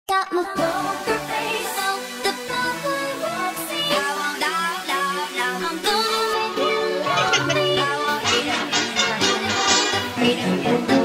Got my poker face on the public vaccine. I won't love. I'm gonna make you love me. I won't hate it. Freedom.